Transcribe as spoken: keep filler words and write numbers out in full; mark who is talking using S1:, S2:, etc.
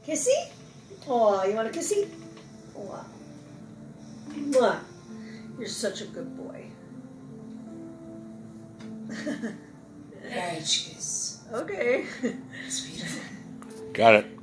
S1: Kissy? Oh, you want a kissy? Wow. Mwah. You're such a good boy.
S2: Marriage kiss.
S1: Okay.
S2: It's beautiful.
S3: Got it.